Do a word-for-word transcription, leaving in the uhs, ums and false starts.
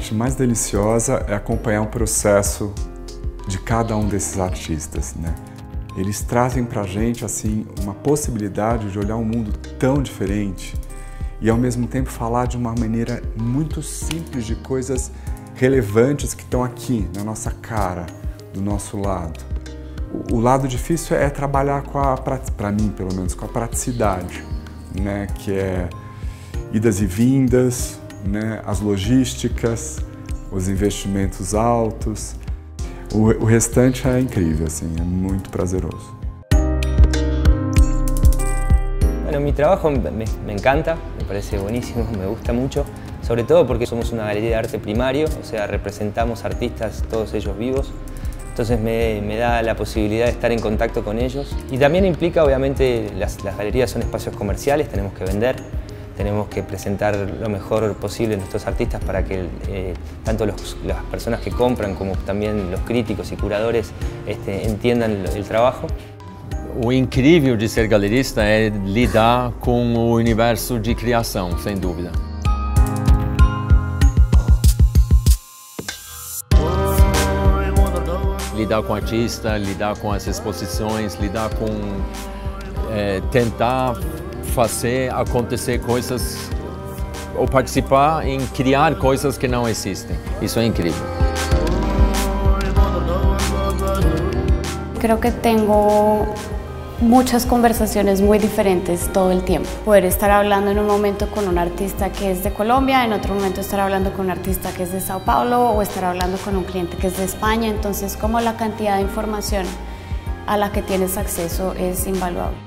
parte mais deliciosa é acompanhar o processo de cada um desses artistas, né? Eles trazem pra gente assim uma possibilidade de olhar um mundo tão diferente e ao mesmo tempo falar de uma maneira muito simples de coisas relevantes que estão aqui na nossa cara, do nosso lado. O, o lado difícil é trabalhar com a, para mim pelo menos, com a praticidade, né? Que é idas e vindas, né? As logísticas, os investimentos altos. O, o restante é incrível, assim, é muito prazeroso. Bueno, mi trabajo me, me encanta, me parece buenísimo, me gusta mucho, sobre todo porque somos una galería de arte primario, o sea, representamos artistas, todos ellos vivos, entonces me, me da la posibilidad de estar en contacto con ellos. Y también implica, obviamente, las, las galerías son espacios comerciales, tenemos que vender, tenemos que presentar lo mejor posible a nuestros artistas para que eh, tanto los, las personas que compran como también los críticos y curadores este, entiendan el, el trabajo. O incrível de ser galerista é lidar com o universo de criação, sem dúvida. Lidar com o artista, lidar com as exposições, lidar com é, tentar fazer acontecer coisas ou participar em criar coisas que não existem. Isso é incrível. Creo que tengo muchas conversaciones muy diferentes todo el tiempo. Poder estar hablando en un momento con un artista que es de Colombia, en otro momento estar hablando con un artista que es de Sao Paulo o estar hablando con un cliente que es de España. Entonces, como la cantidad de información a la que tienes acceso es invaluable.